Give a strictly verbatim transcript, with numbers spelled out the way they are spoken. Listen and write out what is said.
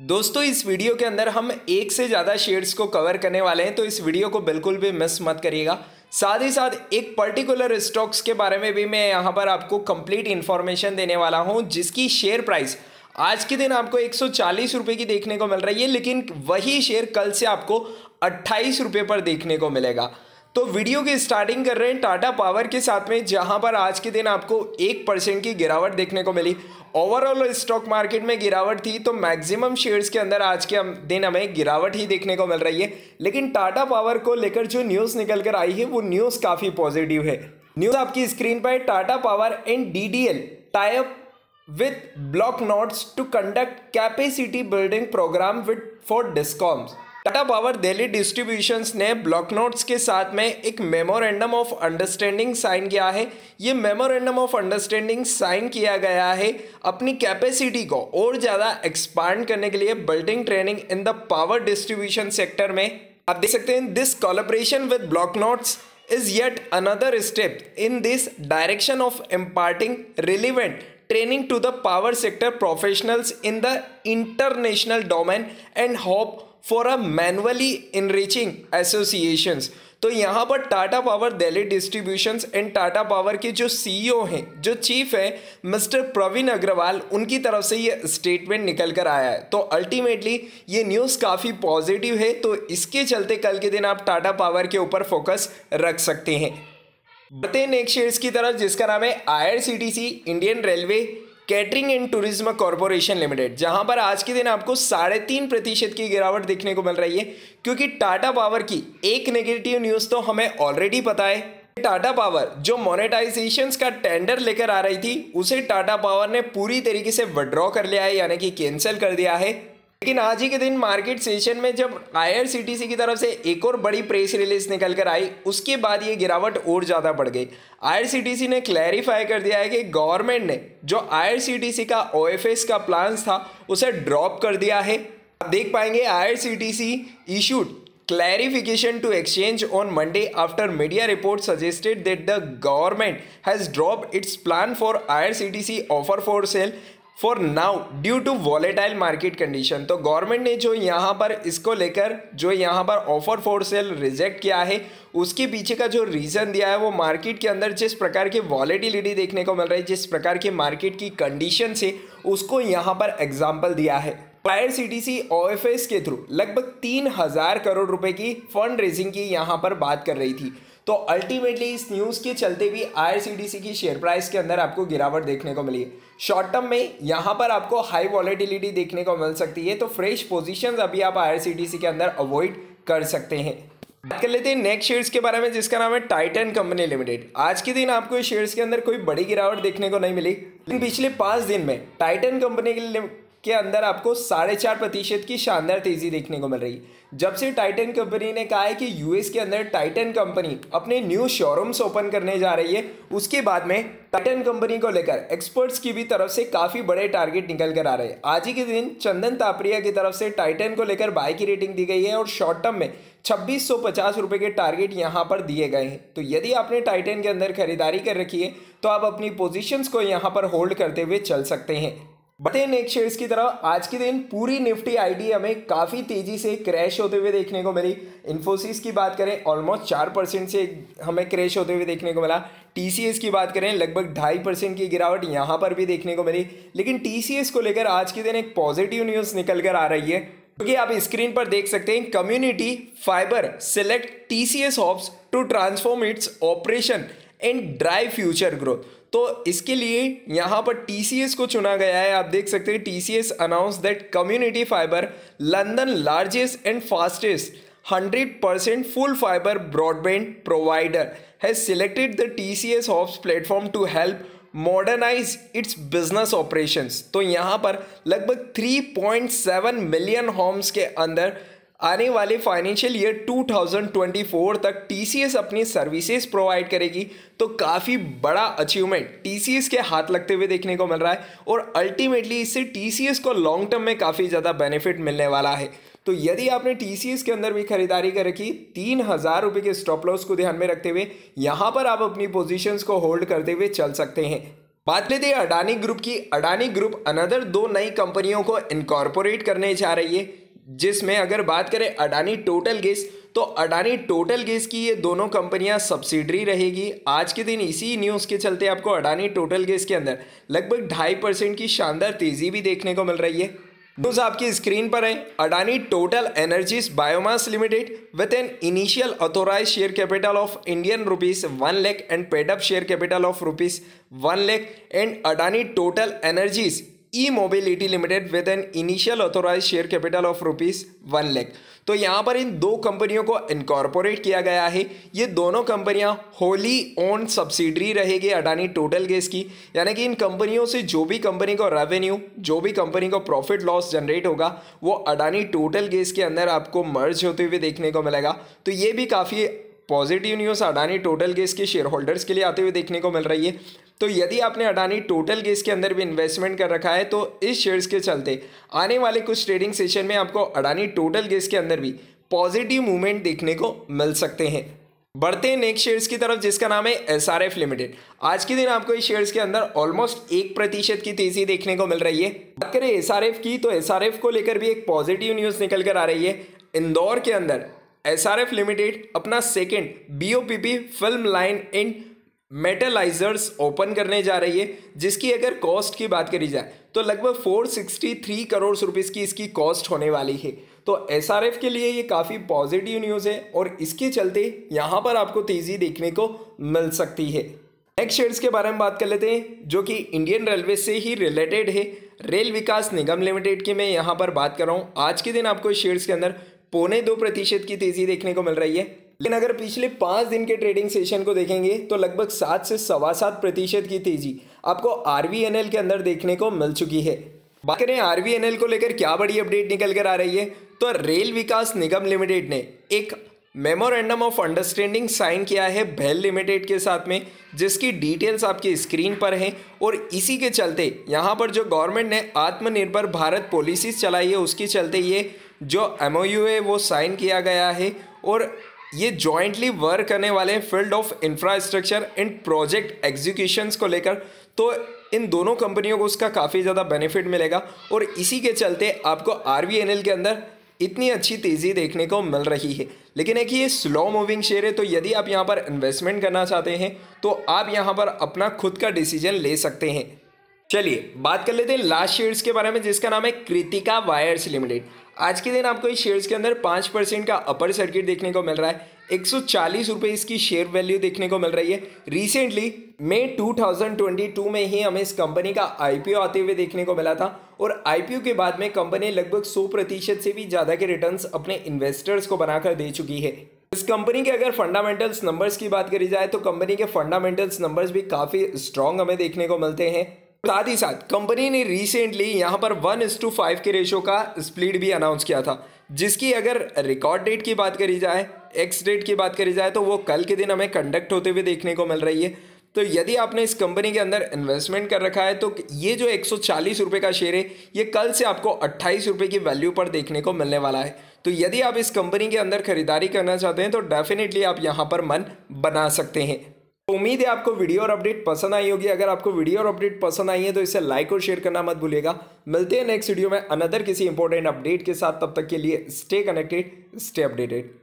दोस्तों इस वीडियो के अंदर हम एक से ज़्यादा शेयर्स को कवर करने वाले हैं, तो इस वीडियो को बिल्कुल भी मिस मत करिएगा। साथ ही साथ एक पर्टिकुलर स्टॉक्स के बारे में भी मैं यहाँ पर आपको कंप्लीट इन्फॉर्मेशन देने वाला हूँ, जिसकी शेयर प्राइस आज के दिन आपको एक सौ चालीस रुपये की देखने को मिल रही है, लेकिन वही शेयर कल से आपको अट्ठाईस रुपये पर देखने को मिलेगा। तो वीडियो की स्टार्टिंग कर रहे हैं टाटा पावर के साथ में, जहां पर आज के दिन आपको एक परसेंट की गिरावट देखने को मिली। ओवरऑल स्टॉक मार्केट में गिरावट थी, तो मैक्सिमम शेयर्स के अंदर आज के दिन हमें गिरावट ही देखने को मिल रही है। लेकिन टाटा पावर को लेकर जो न्यूज़ निकल कर आई है वो न्यूज़ काफ़ी पॉजिटिव है। न्यूज़ आपकी स्क्रीन पर, Tata Power and D D L tie up with Block Notes to conduct capacity building program with for discoms. Tata Power Delhi distributions ने ब्लॉक नोट्स के साथ में एक मेमोरेंडम ऑफ अंडरस्टैंडिंग साइन किया है। ये मेमोरेंडम ऑफ अंडरस्टैंडिंग साइन किया गया है अपनी कैपेसिटी को और ज़्यादा एक्सपांड करने के लिए, building training in the power distribution sector में। आप देख सकते हैं, this collaboration with Block Notes is yet another step in this direction of imparting relevant training to the power sector professionals in the international domain and hope for a manually enriching associations। तो यहाँ पर Tata Power Delhi distributions and Tata Power के जो CEO हैं, जो chief है mister Praveen Agarwal, उनकी तरफ से ये स्टेटमेंट निकल कर आया है। तो अल्टीमेटली ये न्यूज़ काफ़ी पॉजिटिव है, तो इसके चलते कल के दिन आप टाटा पावर के ऊपर फोकस रख सकते हैं। बढ़ते हैं नेक्स्ट शेयर्स की तरफ, जिसका नाम है I R C T C Indian Railway Catering and Tourism Corporation Limited, जहां पर आज के दिन आपको साढ़े तीन प्रतिशत की गिरावट देखने को मिल रही है। क्योंकि टाटा पावर की एक नेगेटिव न्यूज़ तो हमें ऑलरेडी पता है। टाटा पावर जो मोनेटाइजेशन का टेंडर लेकर आ रही थी, उसे टाटा पावर ने पूरी तरीके से विड्रॉ कर लिया है, यानी कि कैंसिल कर दिया है। लेकिन आज ही के दिन मार्केट सेशन में जब आई आर सी टी सी की तरफ से एक और बड़ी प्रेस रिलीज निकल कर आई, उसके बाद ये गिरावट और ज़्यादा बढ़ गई। आई आर सी टी सी ने क्लैरिफाई कर दिया है कि गवर्नमेंट ने जो आई आर सी टी सी का ओ एफ एस का प्लान था उसे ड्रॉप कर दिया है। आप देख पाएंगे I R C T C issued clarification to exchange on Monday after media reports suggested that the government has dropped its plan for I R C T C offer for sale for now due to volatile market condition। तो government ने जो यहाँ पर इसको लेकर जो यहाँ पर ऑफर फॉर सेल रिजेक्ट किया है, उसके पीछे का जो रीज़न दिया है वो मार्केट के अंदर जिस प्रकार की वॉलेटिलिटी देखने को मिल रही है, जिस प्रकार की मार्केट की कंडीशन से, उसको यहाँ पर एग्जाम्पल दिया है। I R C T C O F S के थ्रू लगभग तीन हजार करोड़ रुपए की फंड रेजिंग की यहाँ पर बात कर रही थी। तो अल्टीमेटली इस न्यूज़ के चलते भी आई आर सी टी सी की शेयर प्राइस के अंदर आपको गिरावट देखने को मिली है। शॉर्ट टर्म में यहाँ पर आपको हाई वॉलेटिलिटी देखने को मिल सकती है, तो फ्रेश पोजीशंस अभी आप आई आर सी टी सी के अंदर अवॉइड कर सकते हैं। बात कर लेते हैं नेक्स्ट शेयर्स के बारे में, जिसका नाम है टाइटन कंपनी लिमिटेड। आज के दिन आपको इस शेयर्स के अंदर कोई बड़ी गिरावट देखने को नहीं मिली, लेकिन पिछले पाँच दिन में टाइटन कंपनी के के अंदर आपको साढ़े चार प्रतिशत की शानदार तेजी देखने को मिल रही है। जब से टाइटन कंपनी ने कहा है कि यूएस के अंदर टाइटन कंपनी अपने न्यू शोरूम्स ओपन करने जा रही है, उसके बाद में टाइटन कंपनी को लेकर एक्सपर्ट्स की भी तरफ से काफ़ी बड़े टारगेट निकल कर आ रहे हैं। आज ही के दिन चंदन तापरिया की तरफ से टाइटन को लेकर बाय की रेटिंग दी गई है और शॉर्ट टर्म में छब्बीस सौ पचास रुपये के टारगेट यहाँ पर दिए गए हैं। तो यदि आपने टाइटन के अंदर खरीदारी कर रखी है तो आप अपनी पोजिशंस को यहाँ पर होल्ड करते हुए चल सकते हैं। बढ़ते हैं नेक्स्ट शेयर्स की तरफ। आज के दिन पूरी निफ्टी आईडी हमें काफ़ी तेज़ी से क्रैश होते हुए देखने को मिली। इन्फोसिस की बात करें, ऑलमोस्ट चार परसेंट से हमें क्रैश होते हुए देखने को मिला। टीसीएस की बात करें, लगभग ढाई परसेंट की गिरावट यहाँ पर भी देखने को मिली। लेकिन टीसीएस को लेकर आज के दिन एक पॉजिटिव न्यूज़ निकल कर आ रही है, क्योंकि आप स्क्रीन पर देख सकते हैं, Community Fibre select TCS HOBS to transform its operation and drive future growth. तो इसके लिए यहाँ पर टीसीएस को चुना गया है। आप देख सकते हैं, TCS announce that Community Fibre, London largest and fastest hundred percent full fibre broadband provider has selected the TCS HOBS platform to help modernise its business operations. तो यहाँ पर लगभग three point seven million homes के अंदर आने वाले financial year two thousand twenty four तक TCS अपनी सर्विसेज प्रोवाइड करेगी। तो काफ़ी बड़ा अचीवमेंट टीसीएस के हाथ लगते हुए देखने को मिल रहा है, और अल्टीमेटली इससे टीसीएस को लॉन्ग टर्म में काफ़ी ज़्यादा बेनिफिट मिलने वाला है। तो यदि आपने टीसीएस के अंदर भी खरीदारी कर रखी, तीन हज़ार रुपये के स्टॉप लॉस को ध्यान में रखते हुए यहाँ पर आप अपनी पोजीशंस को होल्ड करते हुए चल सकते हैं। बात लेते हैं अडानी ग्रुप की। अडानी ग्रुप अनदर दो नई कंपनियों को इनकॉर्पोरेट करने जा रही है, जिसमें अगर बात करें अडानी टोटल गैस, तो अडानी टोटल गैस की ये दोनों कंपनियां सब्सिडरी रहेगी। आज के दिन इसी न्यूज़ के चलते आपको अडानी टोटल गैस के अंदर लगभग ढाई परसेंट की शानदार तेजी भी देखने को मिल रही है। न्यूज़ आपकी स्क्रीन पर है। Adani Total Energies biomass limited with an initial authorise share capital of Indian rupees one lakh and paid up share capital of rupees one lakh and Adani Total Energies E mobility limited with an initial authorise share capital of rupees one lakh. तो यहाँ पर इन दो कंपनियों को incorporate किया गया है। ये दोनों कंपनियां होली ओन सब्सिडरी रहेगी अडानी टोटल गैस की, यानी कि इन कंपनियों से जो भी कंपनी को रेवेन्यू, जो भी कंपनी को प्रॉफिट लॉस जनरेट होगा वो अडानी टोटल गैस के अंदर आपको मर्ज होते हुए देखने को मिलेगा। तो ये भी काफ़ी positive news Adani Total Gas के शेयर होल्डर्स के लिए आते हुए देखने को मिल रही है। तो यदि आपने अडानी टोटल गैस के अंदर भी इन्वेस्टमेंट कर रखा है तो इस शेयर्स के चलते आने वाले कुछ ट्रेडिंग सेशन में आपको अडानी टोटल गैस के अंदर भी पॉजिटिव मूवमेंट देखने को मिल सकते हैं। बढ़ते हैं नेक्स्ट शेयर्स की तरफ, जिसका नाम है एसआरएफ लिमिटेड। आज के दिन आपको इस शेयर्स के अंदर ऑलमोस्ट एक प्रतिशत की तेजी देखने को मिल रही है। बात करें एसआरएफ की, तो एसआरएफ को लेकर भी एक पॉजिटिव न्यूज़ निकल कर आ रही है। इंदौर के अंदर एसआरएफ लिमिटेड अपना second BOPP film line in metallisers open करने जा रही है, जिसकी अगर कॉस्ट की बात करी जाए तो लगभग चार सौ तिरसठ करोड़ रुपीस की इसकी कॉस्ट होने वाली है। तो एसआरएफ के लिए ये काफ़ी पॉजिटिव न्यूज़ है और इसके चलते यहाँ पर आपको तेज़ी देखने को मिल सकती है। नेक्स्ट शेयर्स के बारे में बात कर लेते हैं, जो कि इंडियन रेलवे से ही रिलेटेड है। रेल विकास निगम लिमिटेड की मैं यहाँ पर बात कर रहा हूँ। आज के दिन आपको शेयर्स के अंदर पौने दो प्रतिशत की तेज़ी देखने को मिल रही है। लेकिन अगर पिछले पाँच दिन के ट्रेडिंग सेशन को देखेंगे तो लगभग सात से सवा सात प्रतिशत की तेजी आपको आरवीएनएल के अंदर देखने को मिल चुकी है। बात करें आरवीएनएल को लेकर क्या बड़ी अपडेट निकल कर आ रही है, तो रेल विकास निगम लिमिटेड ने एक मेमोरेंडम ऑफ अंडरस्टैंडिंग साइन किया है भेल लिमिटेड के साथ में, जिसकी डिटेल्स आपकी स्क्रीन पर हैं। और इसी के चलते यहाँ पर जो गवर्नमेंट ने आत्मनिर्भर भारत पॉलिसीज चलाई है उसके चलते ये जो एमओयू है वो साइन किया गया है और ये जॉइंटली वर्क करने वाले हैं field of infrastructure and project executions को लेकर। तो इन दोनों कंपनियों को उसका काफ़ी ज़्यादा बेनिफिट मिलेगा और इसी के चलते आपको आरवीएनएल के अंदर इतनी अच्छी तेज़ी देखने को मिल रही है। लेकिन एक ये स्लो मूविंग शेयर है, तो यदि आप यहाँ पर इन्वेस्टमेंट करना चाहते हैं तो आप यहाँ पर अपना खुद का डिसीजन ले सकते हैं। चलिए बात कर लेते हैं लास्ट शेयर्स के बारे में, जिसका नाम है कृतिका वायर्स लिमिटेड। आज के दिन आपको इस शेयर्स के अंदर पाँच परसेंट का अपर सर्किट देखने को मिल रहा है। एक सौ चालीस रुपये इसकी शेयर वैल्यू देखने को मिल रही है। रिसेंटली मई दो हज़ार बाईस में ही हमें इस कंपनी का आईपीओ आते हुए देखने को मिला था और आईपीओ के बाद में कंपनी लगभग सौ प्रतिशत से भी ज़्यादा के रिटर्न्स अपने इन्वेस्टर्स को बनाकर दे चुकी है। इस कंपनी के अगर फंडामेंटल्स नंबर्स की बात करी जाए तो कंपनी के फंडामेंटल्स नंबर्स भी काफ़ी स्ट्रॉन्ग हमें देखने को मिलते हैं। साथ ही साथ कंपनी ने रिसेंटली यहाँ पर वन इस टू फाइव के रेशो का स्प्लिट भी अनाउंस किया था, जिसकी अगर रिकॉर्ड डेट की बात करी जाए, एक्स डेट की बात करी जाए, तो वो कल के दिन हमें कंडक्ट होते हुए देखने को मिल रही है। तो यदि आपने इस कंपनी के अंदर इन्वेस्टमेंट कर रखा है तो ये जो एक सौ चालीस रुपये का शेयर है ये कल से आपको अट्ठाईस रुपये की वैल्यू पर देखने को मिलने वाला है। तो यदि आप इस कंपनी के अंदर खरीदारी करना चाहते हैं तो डेफिनेटली आप यहाँ पर मन बना सकते हैं। उम्मीद है आपको वीडियो और अपडेट पसंद आई होगी। अगर आपको वीडियो और अपडेट पसंद आई है तो इसे लाइक और शेयर करना मत भूलिएगा। मिलते हैं नेक्स्ट वीडियो में अनदर किसी इंपॉर्टेंट अपडेट के साथ। तब तक के लिए स्टे कनेक्टेड, स्टे अपडेटेड।